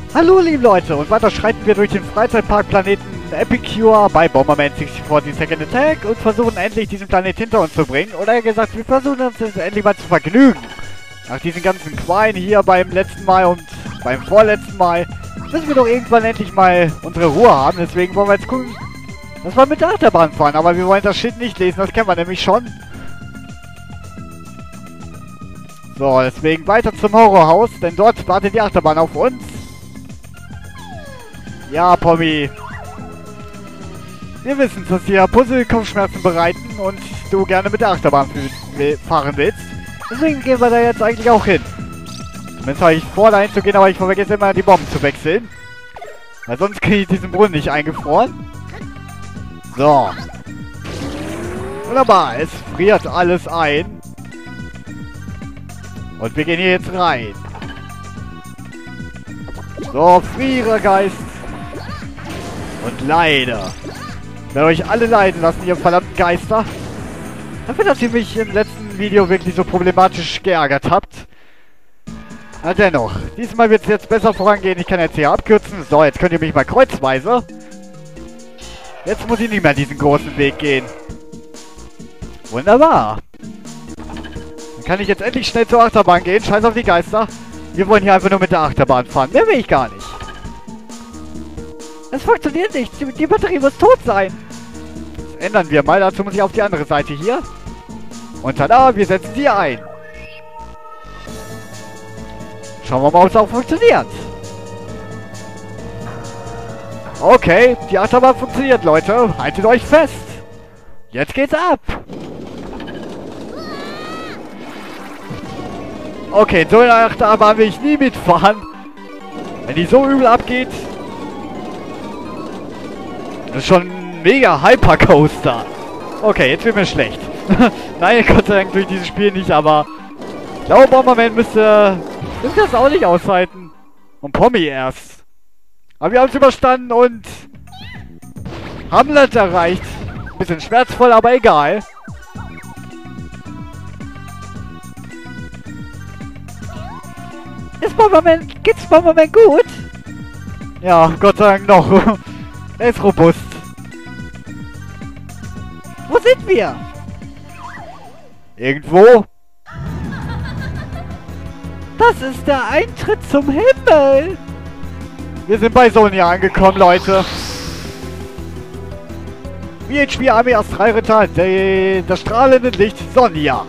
Hallo liebe Leute, und weiter schreiten wir durch den Freizeitparkplaneten Epicure bei Bomberman 64 Second Attack und versuchen endlich diesen Planet hinter uns zu bringen. Oder eher gesagt, wir versuchen uns jetzt endlich mal zu vergnügen. Nach diesen ganzen Qualen hier beim letzten Mal und beim vorletzten Mal müssen wir doch irgendwann endlich mal unsere Ruhe haben. Deswegen wollen wir jetzt gucken, dass wir mit der Achterbahn fahren. Aber wir wollen das Shit nicht lesen, das kennen wir nämlich schon. So, deswegen weiter zum Horrorhaus, denn dort wartet die Achterbahn auf uns. Ja, Pommi. Wir wissen, dass dir Puzzle Kopfschmerzen bereiten und du gerne mit der Achterbahn fahren willst. Deswegen gehen wir da jetzt eigentlich auch hin. Zumindest habe ich vor, da hinzugehen, aber ich vergesse immer, die Bomben zu wechseln. Weil sonst kriege ich diesen Brunnen nicht eingefroren. So. Wunderbar, es friert alles ein. Und wir gehen hier jetzt rein. So, friere, Geist. Und leider. Ich werde euch alle leiden lassen, ihr verdammten Geister. Dafür, dass ihr mich im letzten Video wirklich so problematisch geärgert habt. Na dennoch, diesmal wird es jetzt besser vorangehen. Ich kann jetzt hier abkürzen. So, jetzt könnt ihr mich mal kreuzweise. Jetzt muss ich nicht mehr diesen großen Weg gehen. Wunderbar. Dann kann ich jetzt endlich schnell zur Achterbahn gehen. Scheiß auf die Geister. Wir wollen hier einfach nur mit der Achterbahn fahren. Mehr will ich gar nicht. Es funktioniert nicht. Die Batterie muss tot sein. Das ändern wir mal. Dazu muss ich auf die andere Seite hier. Und tada, wir setzen sie ein. Schauen wir mal, ob es auch funktioniert. Okay, die Achterbahn funktioniert, Leute. Haltet euch fest. Jetzt geht's ab. Okay, so eine Achterbahn will ich nie mitfahren. Wenn die so übel abgeht. Das ist schon ein mega Hypercoaster. Okay, jetzt wird mir schlecht. Nein, Gott sei Dank durch dieses Spiel nicht, aber ich glaube, Bomberman müsste das auch nicht aushalten. Und Pommi erst. Aber wir haben es überstanden und haben Land erreicht. Bisschen schmerzvoll, aber egal. Geht's Bomberman gut? Ja, Gott sei Dank noch. Er ist robust. Wo sind wir? Irgendwo. Das ist der Eintritt zum Himmel. Wir sind bei Sonia angekommen, Leute. VHB Armee Astralritter, das strahlende Licht Sonia.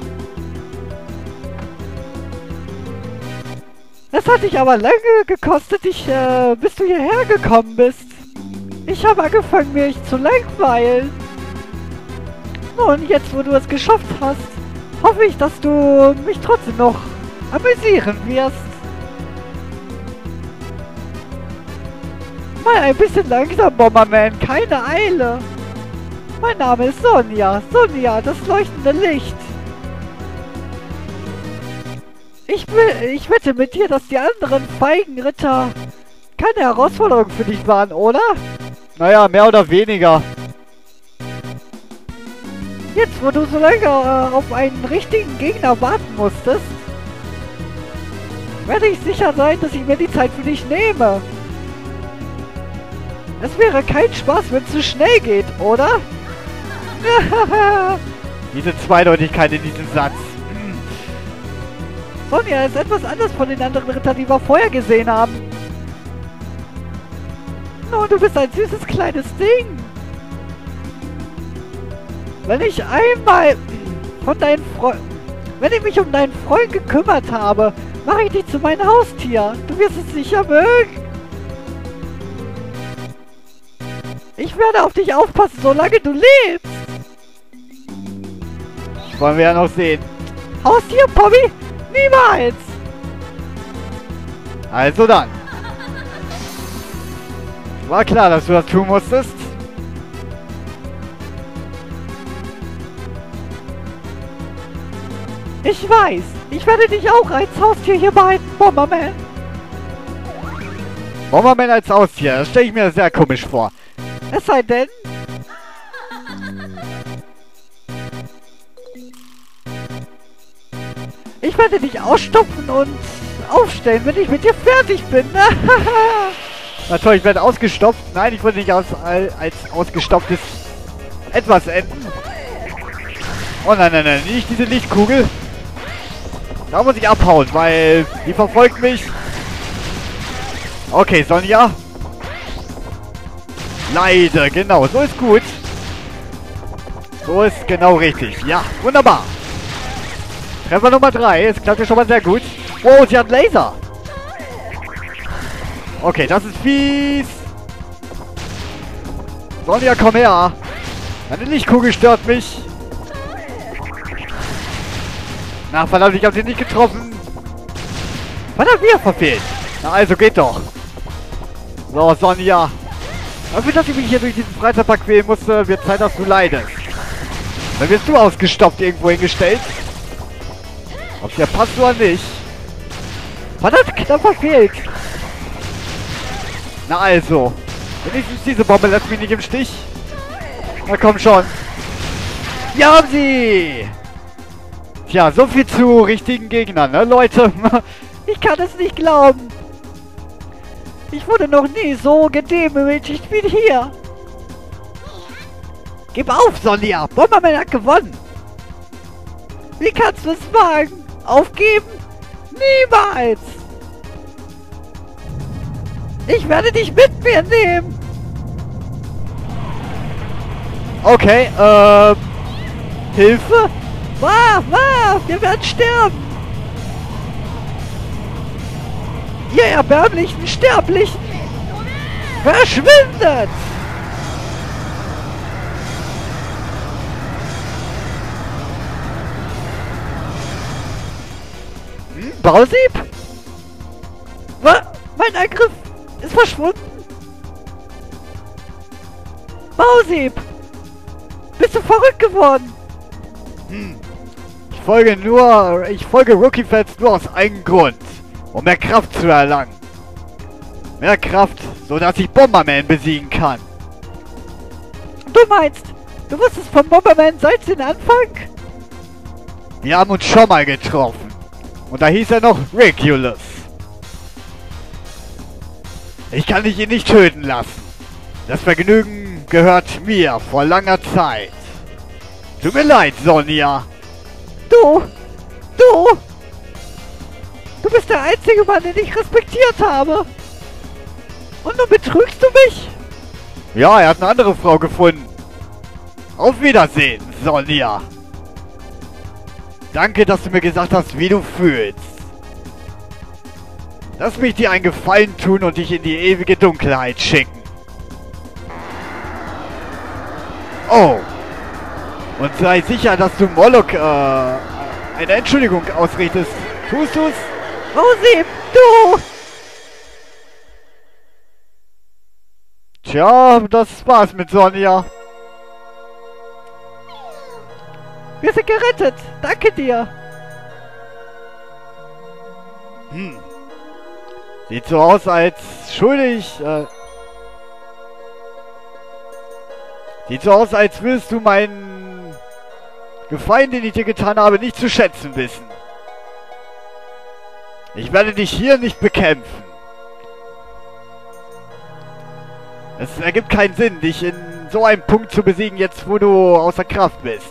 Es hat dich aber lange gekostet, bis du hierher gekommen bist. Ich habe angefangen, mich zu langweilen. Nun, jetzt wo du es geschafft hast, hoffe ich, dass du mich trotzdem noch amüsieren wirst. Mal ein bisschen langsam, Bomberman, keine Eile. Mein Name ist Sonia. Sonia, das leuchtende Licht. Ich wette mit dir, dass die anderen feigen Ritter keine Herausforderung für dich waren, oder? Naja, mehr oder weniger. Jetzt, wo du so lange auf einen richtigen Gegner warten musstest, werde ich sicher sein, dass ich mir die Zeit für dich nehme. Es wäre kein Spaß, wenn es zu schnell geht, oder? Diese Zweideutigkeit in diesem Satz. Sonia ist etwas anders von den anderen Rittern, die wir vorher gesehen haben. Nun, du bist ein süßes kleines Ding. Wenn ich mich um deinen Freund gekümmert habe, mache ich dich zu meinem Haustier. Du wirst es sicher mögen. Ich werde auf dich aufpassen, solange du lebst. Das wollen wir ja noch sehen. Haustier, Pommi? Niemals! Also dann. War klar, dass du das tun musstest. Ich weiß. Ich werde dich auch als Haustier hier behalten, Bomberman. Bomberman als Haustier, das stelle ich mir sehr komisch vor. Es sei denn... Ich werde dich ausstopfen und aufstellen, wenn ich mit dir fertig bin. Na toll, ich werde ausgestopft. Nein, ich wollte nicht als ausgestopftes etwas enden. Oh nein, nein, nein, nicht diese Lichtkugel. Da muss ich abhauen, weil die verfolgt mich. Okay, Sonja. Leider, genau, so ist gut. So ist genau richtig. Ja, wunderbar. Treffer Nummer 3. Es klappt ja schon mal sehr gut. Wow, sie hat Laser. Okay, das ist fies. Sonja, komm her. Eine Lichtkugel stört mich. Na, verdammt, ich habe sie nicht getroffen. Verdammt, wieder verfehlt. Na, also geht doch. So, Sonja. Dafür, dass ich mich hier durch diesen Freizeitpark quälen musste, wird Zeit, dass du leidest. Dann wirst du ausgestopft irgendwo hingestellt. Ob der passt oder nicht. Verdammt, knapp verfehlt. Na also. Wenigstens diese Bombe lässt mich nicht im Stich. Na komm schon. Wir haben sie! Tja, so viel zu richtigen Gegnern, ne, Leute? Ich kann es nicht glauben. Ich wurde noch nie so gedemütigt wie hier. Gib auf, Sonja. Bomberman hat gewonnen. Wie kannst du es wagen? Aufgeben? Niemals! Ich werde dich mit mir nehmen! Okay, Hilfe? Wir werden sterben! Ihr erbärmlichen Sterblichen! Verschwindet! Bausieb? Mein Angriff ist verschwunden. Bausieb! Bist du verrückt geworden? Ich folge Rookie-Fans nur aus eigenem Grund, um mehr Kraft zu erlangen. Mehr Kraft, sodass ich Bomberman besiegen kann. Du meinst, du wusstest von Bomberman seit dem Anfang? Wir haben uns schon mal getroffen. Und da hieß er noch Regulus. Ich kann dich ihn nicht töten lassen. Das Vergnügen gehört mir vor langer Zeit. Tut mir leid, Sonja. Du bist der einzige Mann, den ich respektiert habe. Und nun betrügst du mich? Ja, er hat eine andere Frau gefunden. Auf Wiedersehen, Sonja. Danke, dass du mir gesagt hast, wie du fühlst. Lass mich dir einen Gefallen tun und dich in die ewige Dunkelheit schicken. Oh. Und sei sicher, dass du Moloch, eine Entschuldigung ausrichtest. Tust du's? Rosi, du! Tja, das war's mit Sonja. Wir sind gerettet. Danke dir. Sieht so aus, als Sieht so aus, als würdest du meinen Gefallen, den ich dir getan habe, nicht zu schätzen wissen. Ich werde dich hier nicht bekämpfen. Es ergibt keinen Sinn, dich in so einem Punkt zu besiegen, jetzt wo du außer Kraft bist.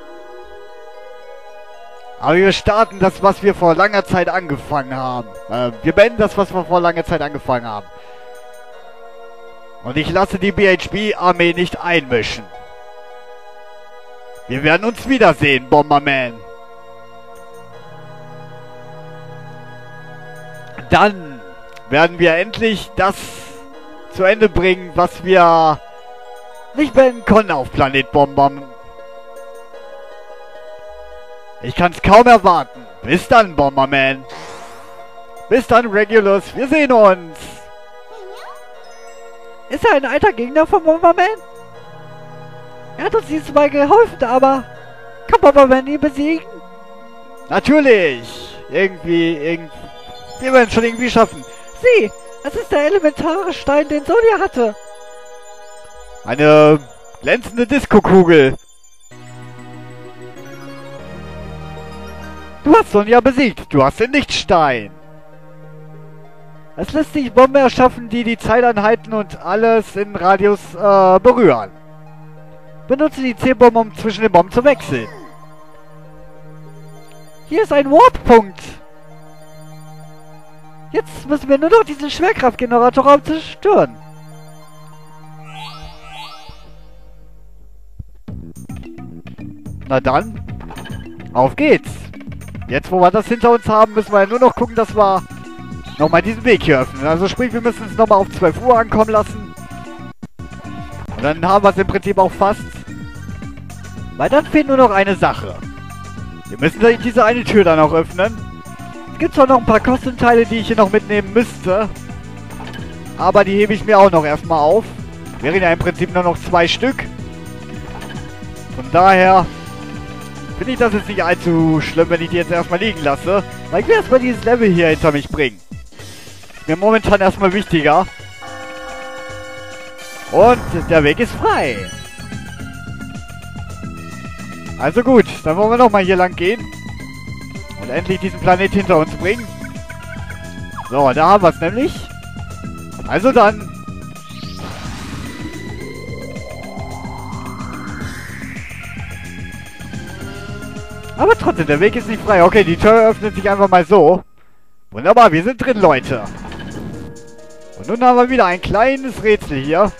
Aber wir starten das, was wir vor langer Zeit angefangen haben. Wir beenden das, was wir vor langer Zeit angefangen haben. Und ich lasse die BHB-Armee nicht einmischen. Wir werden uns wiedersehen, Bomberman. Dann werden wir endlich das zu Ende bringen, was wir nicht beenden konnten auf Planet Bomberman. Ich kann es kaum erwarten. Bis dann, Bomberman. Bis dann, Regulus. Wir sehen uns. Ist er ein alter Gegner von Bomberman? Er hat uns diesmal geholfen, aber kann Bomberman ihn besiegen? Natürlich. Irgendwie. Wir werden es schon irgendwie schaffen. Sieh, es ist der elementare Stein, den Sonja hatte. Eine glänzende Disco-Kugel. Du hast Sonja besiegt. Du hast den Lichtstein. Es lässt sich Bomben erschaffen, die die Zeit anhalten und alles in Radius berühren. Benutze die C-Bombe, um zwischen den Bomben zu wechseln. Hier ist ein Warp-Punkt. Jetzt müssen wir nur noch diesen Schwerkraftgeneratorraum zerstören. Na dann, auf geht's. Jetzt, wo wir das hinter uns haben, müssen wir ja nur noch gucken, dass wir nochmal diesen Weg hier öffnen. Also sprich, wir müssen es nochmal auf 12 Uhr ankommen lassen. Und dann haben wir es im Prinzip auch fast. Weil dann fehlt nur noch eine Sache. Wir müssen diese eine Tür dann auch öffnen. Es gibt zwar noch ein paar Kostenteile, die ich hier noch mitnehmen müsste. Aber die hebe ich mir auch noch erstmal auf. Wären ja im Prinzip nur noch 2 Stück. Von daher finde ich das jetzt nicht allzu schlimm, wenn ich die jetzt erstmal liegen lasse. Weil ich will erstmal dieses Level hier hinter mich bringen. Ist mir momentan erstmal wichtiger. Und der Weg ist frei. Also gut, dann wollen wir nochmal hier lang gehen. Und endlich diesen Planet hinter uns bringen. So, da haben wir es nämlich. Also dann. Aber trotzdem, der Weg ist nicht frei. Okay, die Tür öffnet sich einfach mal so. Wunderbar, wir sind drin, Leute. Und nun haben wir wieder ein kleines Rätsel hier.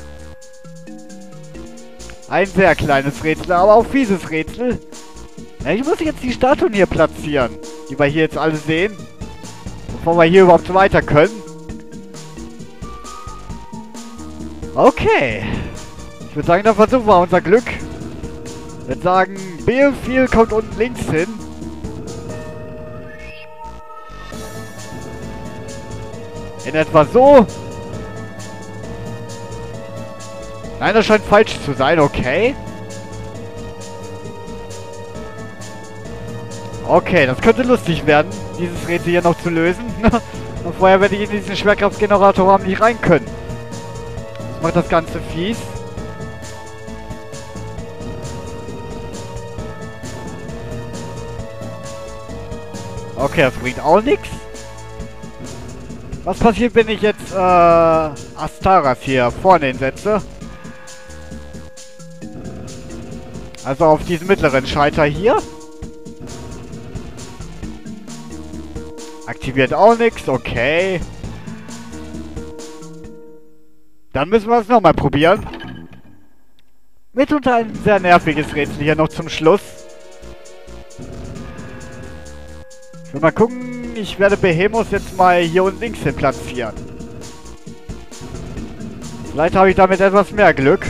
Ein sehr kleines Rätsel, aber auch fieses Rätsel. Ja, ich muss jetzt die Statuen hier platzieren, die wir hier jetzt alle sehen. Bevor wir hier überhaupt weiter können. Okay. Ich würde sagen, dann versuchen wir unser Glück. Ich würde sagen, Battlefield kommt unten links hin. In etwa so. Nein, das scheint falsch zu sein, okay. Okay, das könnte lustig werden, dieses Rätsel hier noch zu lösen. Und vorher werde ich in diesen Schwerkraftgeneratorraum nicht rein können. Das macht das Ganze fies. Okay, das bringt auch nichts. Was passiert, wenn ich jetzt Astaras hier vorne hinsetze? Also auf diesen mittleren Schalter hier. Aktiviert auch nichts, okay. Dann müssen wir es nochmal probieren. Mitunter ein sehr nerviges Rätsel hier noch zum Schluss. Ich will mal gucken, ich werde Behemoth jetzt mal hier unten links hin platzieren. Vielleicht habe ich damit etwas mehr Glück.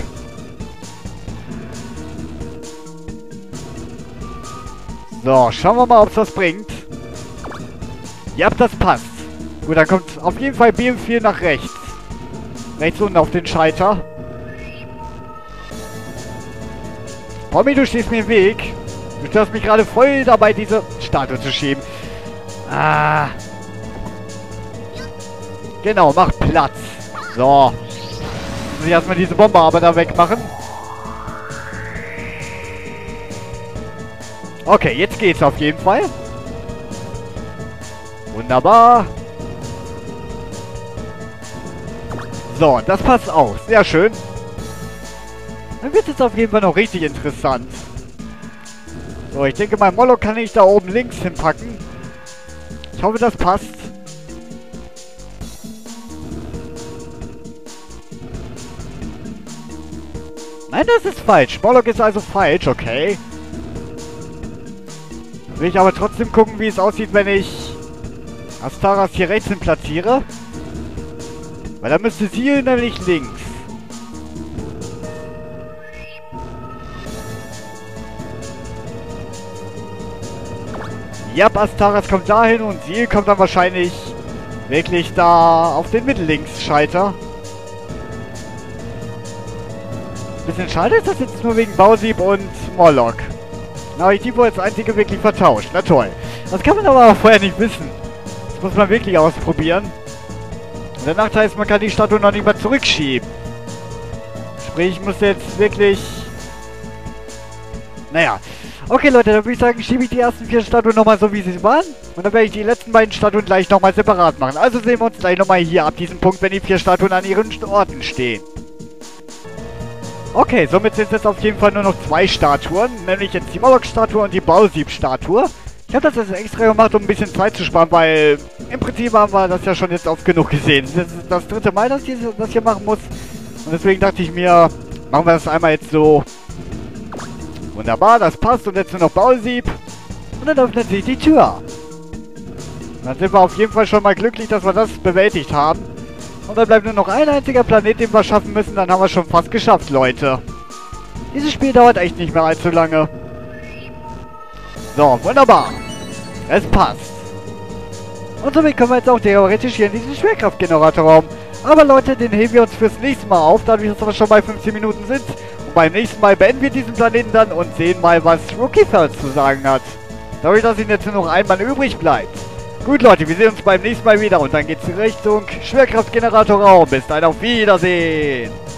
So, schauen wir mal, ob es was bringt. Ja, das passt. Gut, dann kommt auf jeden Fall BM4 nach rechts. Rechts unten auf den Schalter. Pommi, du stehst mir im Weg. Du störst mich gerade voll dabei, diese Statue zu schieben. Ah. Genau, mach Platz. So. Muss ich erstmal diese Bombe aber da wegmachen. Okay, jetzt geht's auf jeden Fall. Wunderbar. So, das passt auch. Sehr schön. Dann wird es auf jeden Fall noch richtig interessant. So, ich denke, mein Moloch kann ich da oben links hinpacken. Ich hoffe, das passt. Nein, das ist falsch. Moloch ist also falsch, okay. Dann will ich aber trotzdem gucken, wie es aussieht, wenn ich Astaras hier rechts hin platziere. Weil dann müsste sie nämlich links. Ja, Astaras kommt dahin und sie kommt dann wahrscheinlich wirklich da auf den Mittellinks-Schalter. Bisschen schade ist das jetzt nur wegen Bausieb und Moloch. Na, ich die wohl als einzige wirklich vertauscht. Na toll. Das kann man aber auch vorher nicht wissen. Das muss man wirklich ausprobieren. Und der Nachteil ist, man kann die Statue noch nicht mal zurückschieben. Sprich, ich muss jetzt wirklich... Naja. Okay, Leute, dann würde ich sagen, schiebe ich die ersten 4 Statuen nochmal so, wie sie waren. Und dann werde ich die letzten beiden Statuen gleich nochmal separat machen. Also sehen wir uns gleich nochmal hier ab diesem Punkt, wenn die 4 Statuen an ihren Orten stehen. Okay, somit sind es jetzt auf jeden Fall nur noch 2 Statuen. Nämlich jetzt die Moloch-Statue und die Bausieb-Statue. Ich habe das jetzt extra gemacht, um ein bisschen Zeit zu sparen, weil im Prinzip haben wir das ja schon jetzt oft genug gesehen. Das ist das 3. Mal, dass ich das hier machen muss. Und deswegen dachte ich mir, machen wir das einmal jetzt so. Wunderbar, das passt. Und jetzt nur noch Bausieb. Und dann öffnet sich die Tür. Und dann sind wir auf jeden Fall schon mal glücklich, dass wir das bewältigt haben. Und dann bleibt nur noch ein einziger Planet, den wir schaffen müssen. Dann haben wir schon fast geschafft, Leute. Dieses Spiel dauert echt nicht mehr allzu lange. So, wunderbar. Es passt. Und somit können wir jetzt auch theoretisch hier in diesen Schwerkraftgeneratorraum. Aber Leute, den heben wir uns fürs nächste Mal auf, dadurch, dass wir schon bei 15 Minuten sind. Und beim nächsten Mal beenden wir diesen Planeten dann und sehen mal, was Rookie Fells zu sagen hat. Dadurch, dass ihn jetzt nur noch ein Mann übrig bleibt. Gut, Leute, wir sehen uns beim nächsten Mal wieder und dann geht's Richtung Schwerkraftgeneratorraum. Bis dann, auf Wiedersehen.